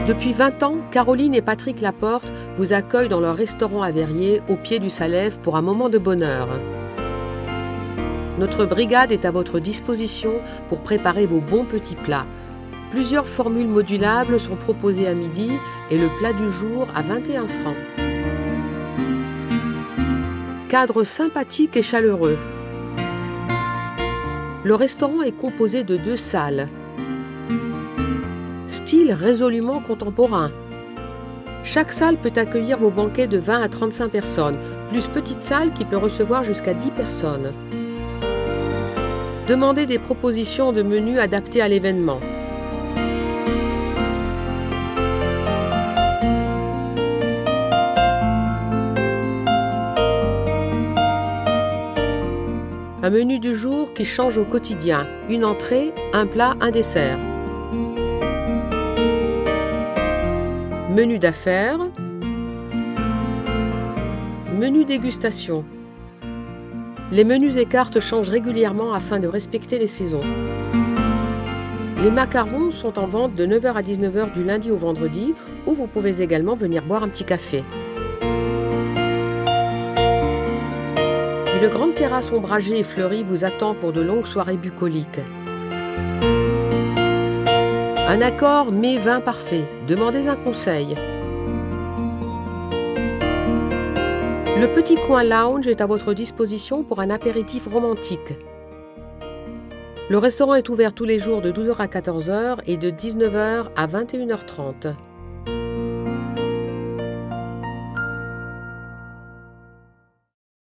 Depuis 20 ans, Caroline et Patrick Laporte vous accueillent dans leur restaurant à Verrier, au pied du Salève, pour un moment de bonheur. Notre brigade est à votre disposition pour préparer vos bons petits plats. Plusieurs formules modulables sont proposées à midi et le plat du jour à 21 francs. Cadre sympathique et chaleureux. Le restaurant est composé de 2 salles. Style résolument contemporain. Chaque salle peut accueillir vos banquets de 20 à 35 personnes, plus petite salle qui peut recevoir jusqu'à 10 personnes. Demandez des propositions de menus adaptés à l'événement. Un menu du jour qui change au quotidien. Une entrée, un plat, un dessert. Menu d'affaires. Menu dégustation. Les menus et cartes changent régulièrement afin de respecter les saisons. Les macarons sont en vente de 9 h à 19 h du lundi au vendredi, où vous pouvez également venir boire un petit café. Une grande terrasse ombragée et fleurie vous attend pour de longues soirées bucoliques. Un accord mets-vin parfait. Demandez un conseil. Le petit coin lounge est à votre disposition pour un apéritif romantique. Le restaurant est ouvert tous les jours de 12 h à 14 h et de 19 h à 21 h 30.